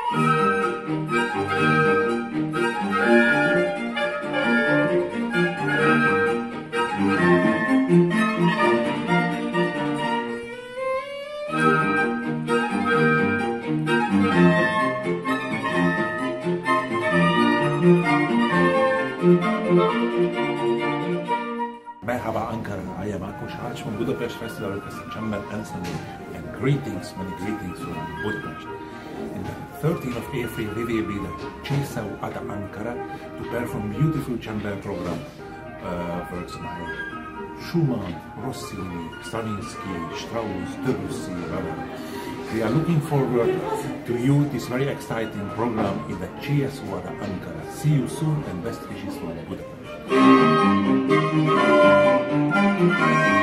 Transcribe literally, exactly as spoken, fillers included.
Merhaba Ankara, I am from Budapeşte Festival Orkestrası'nın, and greetings, many greetings from Budapest. In the thirteenth of April, we will be the C S O Ada Ankara to perform beautiful chamber program uh, works by Schumann, Rossini, Stravinsky, Strauss, Debussy, Ravel. We are looking forward to you this very exciting program in the C S O Ada Ankara. See you soon and best wishes from Budapest.